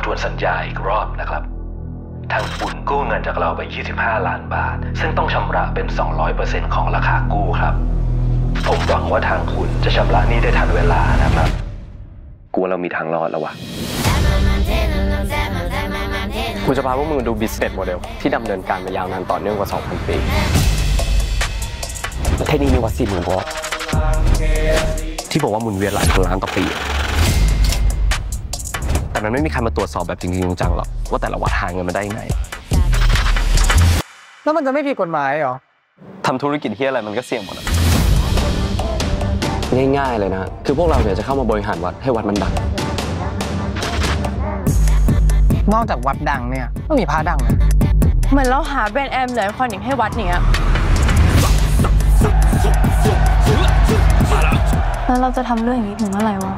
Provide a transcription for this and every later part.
ทวนสัญญาอีกรอบนะครับทางคุณกู้เงินจากเราไป25 ล้านบาทซึ่งต้องชำระเป็น 200% ของราคากู้ครับผมหวังว่าทางคุณจะชำระหนี้ได้ทันเวลานะครับกูว่าเรามีทางรอดแล้ววะกูจะพาพวกมึงดู business model ที่ดำเนินการมายาวนานต่อเนื่องกว่า 2,000 ปีประเทศนี้มีวัด40,000 วัดที่บอกว่าหมุนเวียนหลายพันล้านต่อปีแต่มันไม่มีใครมาตรวจสอบแบบจริงๆจังๆหรอกว่าแต่ละวัดหาเงินมาได้ยังไงแล้วมันจะไม่ผิดกฎหมายเหรอทำธุรกิจที่อะไรมันก็เสี่ยงหมดง่ายๆเลยนะคือพวกเราเนี่ยจะเข้ามาบริหารวัดให้วัดมันดังนอกจากวัดดังเนี่ยต้องมีพระดังนะเหมือนเราหาแบรนด์แอมเลยคอนเนคให้วัดเนี้ยแล้วเราจะทำเรื่องอย่างนี้ถึงเมื่อไหร่วะ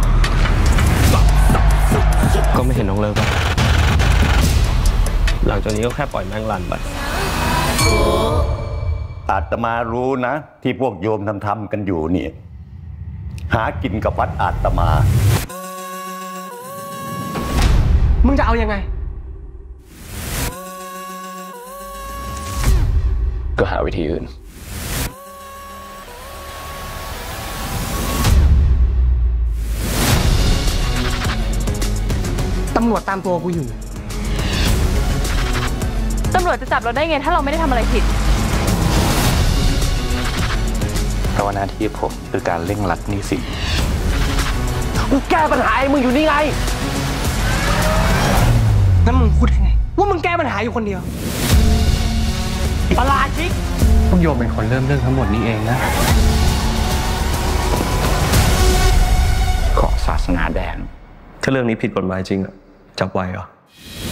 ก็ไม่เห็นต้องเลิกหลังจากนี้ก็แค่ปล่อยแม่งรันไปอาตมารู้นะที่พวกโยมทำกันอยู่นี่หากินกับวัดอาตมามึงจะเอายังไงก็หาวิธีอื่นตำรวจตามตัวกูอยู่ตำรวจจะจับเราได้ไงถ้าเราไม่ได้ทำอะไรผิดเพราะว่าหน้าที่ผมคือการเร่งรัดหนี้สินกูแก้ปัญหามึงอยู่นี่ไงงั้นมึงพูดยังไงว่ามึงแก้ปัญหาอยู่คนเดียวประหลาดชิกพวกโยมเป็นคนเริ่มเรื่องทั้งหมดนี้เองนะขอศาสนาแดงถ้าเรื่องนี้ผิดกฎหมายจริงจับไว้เหรอ